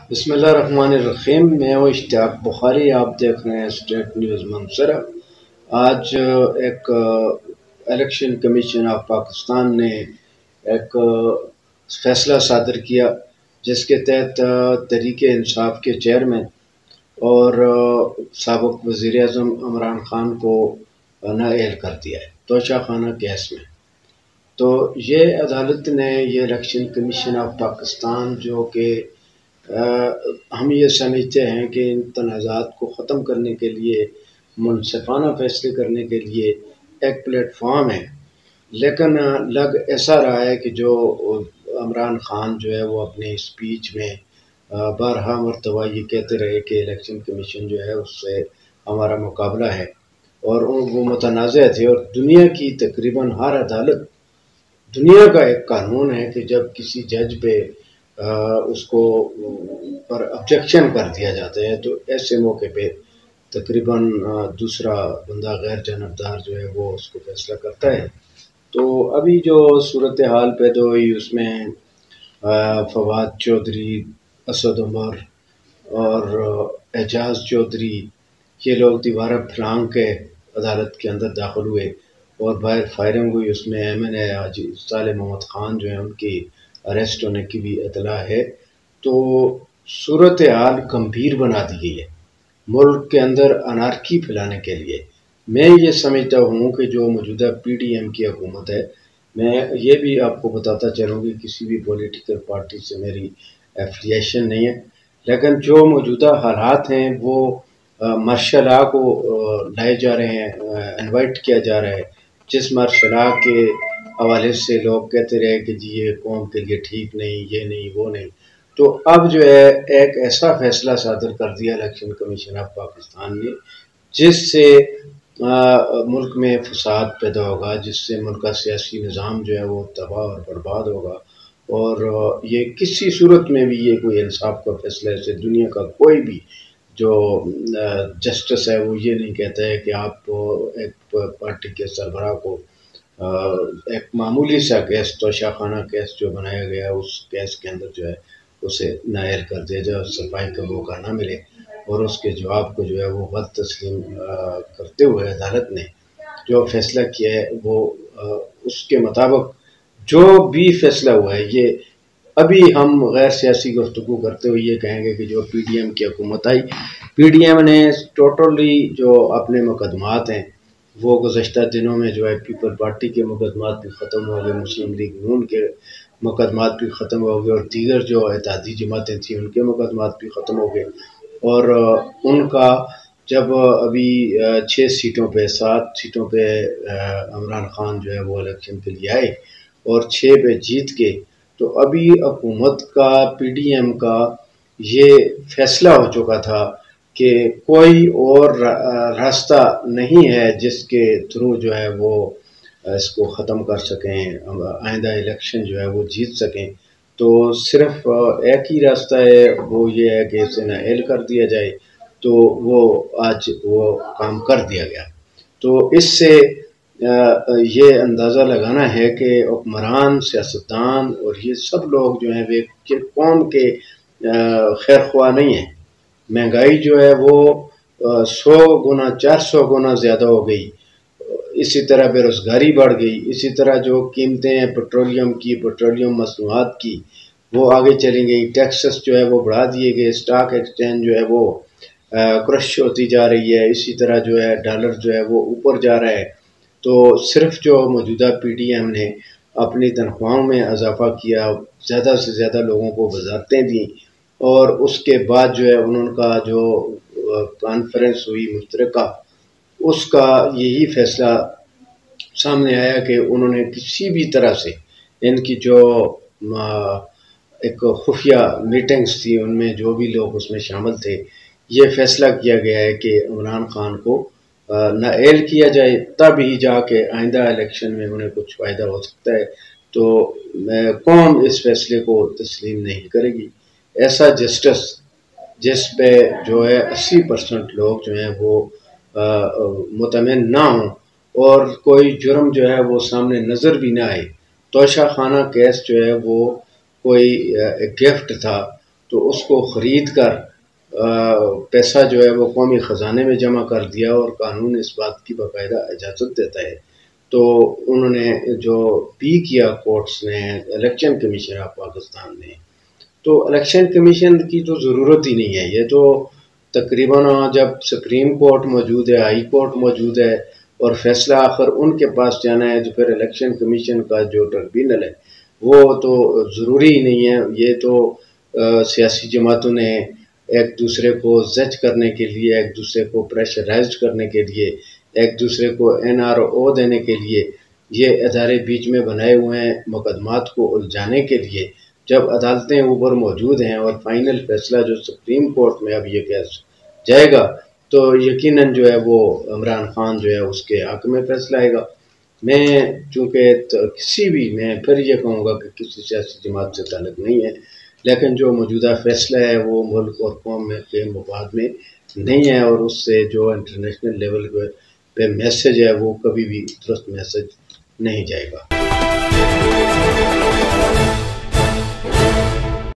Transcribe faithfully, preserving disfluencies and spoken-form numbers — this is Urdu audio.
بسم اللہ الرحمن الرحیم۔ میں ہوں اشتیاق بخاری، آپ دیکھ رہے ہیں اسٹیٹ نیوز منصرف۔ آج ایک الیکشن کمیشن آف پاکستان نے ایک فیصلہ صادر کیا جس کے تحت تحریک انصاف کے چیئرمین اور سابق وزیر اعظم عمران خان کو نااہل کر دیا ہے توشہ خانہ کیس میں۔ تو یہ عدالت نے یہ الیکشن کمیشن آف پاکستان جو کہ ہم یہ سمجھتے ہیں کہ ان تنازعات کو ختم کرنے کے لیے، منصفانہ فیصلے کرنے کے لیے ایک پلیٹ فارم ہے، لیکن لگ ایسا رہا ہے کہ جو عمران خان جو ہے وہ اپنے اسپیچ میں بارہا مرتبہ یہ کہتے رہے کہ الیکشن کمیشن جو ہے اس سے ہمارا مقابلہ ہے، اور وہ متنازع تھے۔ اور دنیا کی تقریباً ہر عدالت، دنیا کا ایک قانون ہے کہ جب کسی جج پہ اس کو پر آبجیکشن کر دیا جاتا ہے تو ایسے موقع پہ تقریباً دوسرا بندہ غیر جانبدار جو ہے وہ اس کو فیصلہ کرتا ہے۔ تو ابھی جو صورتحال پیدا ہوئی اس میں فواد چودھری، اسد عمر اور اعجاز چودھری، یہ لوگ دیوارہ پھلانگ کے عدالت کے اندر داخل ہوئے اور باہر فائرنگ ہوئی۔ اس میں ایم این اے حاجی صالح محمد خان جو ہیں ان کی اریسٹ ہونے کی بھی اطلاع ہے۔ تو صورتحال گمبھیر بنا دی گئی ہے ملک کے اندر انارکی پھیلانے کے لیے۔ میں یہ سمجھتا ہوں کہ جو موجودہ پی ڈی ایم کی حکومت ہے، میں یہ بھی آپ کو بتاتا چلوں کہ کسی بھی پولیٹیکل پارٹی سے میری ایفیلیشن نہیں ہے، لیکن جو موجودہ حالات ہیں وہ مارشل لا کو لائے جا رہے ہیں، انوائٹ کیا جا رہا ہے، جس مارشل لا کے حوالے سے لوگ کہتے رہے کہ جی یہ قوم کے لیے ٹھیک نہیں، یہ نہیں، وہ نہیں۔ تو اب جو ہے ایک ایسا فیصلہ صادر کر دیا الیکشن کمیشن آف پاکستان نے جس سے ملک میں فساد پیدا ہوگا، جس سے ملک کا سیاسی نظام جو ہے وہ تباہ اور برباد ہوگا، اور یہ کسی صورت میں بھی یہ کوئی انصاف کا فیصلہ ہے۔ دنیا کا کوئی بھی جو جسٹس ہے وہ یہ نہیں کہتا ہے کہ آپ ایک پارٹی کے سربراہ کو ایک معمولی سا کیس، توشہ خانہ کیس جو بنایا گیا ہے اس کیس کے اندر جو ہے اسے نااہل کر دیا جائے، صفائی کا موقع نہ ملے، اور اس کے جواب کو جو ہے وہ غلط تسلیم کرتے ہوئے عدالت نے جو فیصلہ کیا ہے وہ اس کے مطابق جو بھی فیصلہ ہوا ہے، یہ ابھی ہم غیر سیاسی گفتگو کرتے ہوئے یہ کہیں گے کہ جو پی ڈی ایم کی حکومت آئی، پی ڈی ایم نے ٹوٹلی جو اپنے مقدمات ہیں وہ گزشتہ دنوں میں جو ہے پیپل پارٹی کے مقدمات بھی ختم ہو گئے، مسلم لیگ نون کے مقدمات بھی ختم ہو گئے، اور دیگر جو اتحادی جماعتیں تھیں ان کے مقدمات بھی ختم ہو گئے، اور ان کا جب ابھی چھ سیٹوں پہ سات سیٹوں پہ عمران خان جو ہے وہ الیکشن کے لیے آئے اور چھ پہ جیت کے، تو ابھی حکومت کا، پی ڈی ایم کا یہ فیصلہ ہو چکا تھا کہ کوئی اور راستہ نہیں ہے جس کے تھرو جو ہے وہ اس کو ختم کر سکیں، آئندہ الیکشن جو ہے وہ جیت سکیں۔ تو صرف ایک ہی راستہ ہے، وہ یہ ہے کہ اسے نااہل کر دیا جائے، تو وہ آج وہ کام کر دیا گیا۔ تو اس سے یہ اندازہ لگانا ہے کہ حکمران، سیاستدان اور یہ سب لوگ جو ہیں وہ قوم کے خیر خواہ نہیں ہیں۔ مہنگائی جو ہے وہ سو گنا چار سو گنا زیادہ ہو گئی، اسی طرح بے روزگاری بڑھ گئی، اسی طرح جو قیمتیں ہیں پیٹرولیم کی، پیٹرولیم مصنوعات کی، وہ آگے چلی گئی، ٹیکسز جو ہے وہ بڑھا دیے گئے، اسٹاک ایکسچینج جو ہے وہ کرش ہوتی جا رہی ہے، اسی طرح جو ہے ڈالر جو ہے وہ اوپر جا رہا ہے۔ تو صرف جو موجودہ پی ڈی ایم نے اپنی تنخواہوں میں اضافہ کیا، زیادہ سے زیادہ لوگوں کو وزارتیں دیں، اور اس کے بعد جو ہے انہوں کا جو کانفرنس ہوئی مشترکہ، اس کا یہی فیصلہ سامنے آیا کہ انہوں نے کسی بھی طرح سے ان کی جو ایک خفیہ میٹنگز تھی ان میں جو بھی لوگ اس میں شامل تھے، یہ فیصلہ کیا گیا ہے کہ عمران خان کو نااہل کیا جائے، تب ہی جا کے آئندہ الیکشن میں انہیں کچھ فائدہ ہو سکتا ہے۔ تو قوم اس فیصلے کو تسلیم نہیں کرے گی۔ ایسا جسٹس جس پہ جو ہے اسی پرسنٹ لوگ جو ہیں وہ مطمئن نہ ہوں اور کوئی جرم جو ہے وہ سامنے نظر بھی نہ آئے۔ توشہ خانہ کیس جو ہے وہ کوئی گفٹ تھا، تو اس کو خرید کر پیسہ جو ہے وہ قومی خزانے میں جمع کر دیا، اور قانون اس بات کی باقاعدہ اجازت دیتا ہے۔ تو انہوں نے جو پی کیا کورٹس نے، الیکشن کمیشن آف پاکستان نے، تو الیکشن کمیشن کی تو ضرورت ہی نہیں ہے۔ یہ تو تقریباً جب سپریم کورٹ موجود ہے، ہائی کورٹ موجود ہے، اور فیصلہ آخر ان کے پاس جانا ہے، جو پھر الیکشن کمیشن کا جو ٹربیونل ہے وہ تو ضروری ہی نہیں ہے۔ یہ تو سیاسی جماعتوں نے ایک دوسرے کو زج کرنے کے لیے، ایک دوسرے کو پریشرائزڈ کرنے کے لیے، ایک دوسرے کو این آر او دینے کے لیے یہ ادارے بیچ میں بنائے ہوئے ہیں، مقدمات کو الجھانے کے لیے۔ جب عدالتیں اوپر موجود ہیں اور فائنل فیصلہ جو سپریم کورٹ میں اب یہ کیس جائے گا، تو یقیناً جو ہے وہ عمران خان جو ہے اس کے حق میں فیصلہ آئے گا۔ میں چونکہ کسی بھی میں پھر یہ کہوں گا کہ کسی سیاسی جماعت سے تعلق نہیں ہے، لیکن جو موجودہ فیصلہ ہے وہ ملک اور قوم میں کے مفاد میں نہیں ہے، اور اس سے جو انٹرنیشنل لیول پہ میسج ہے وہ کبھی بھی درست میسج نہیں جائے گا۔